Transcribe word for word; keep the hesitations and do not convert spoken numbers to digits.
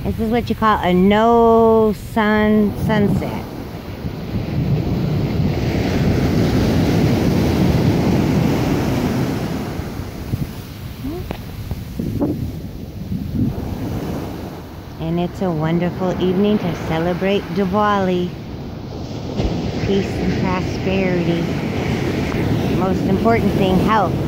This is what you call a no sun sunset. And it's a wonderful evening to celebrate Diwali. Peace and prosperity. Most important thing, health.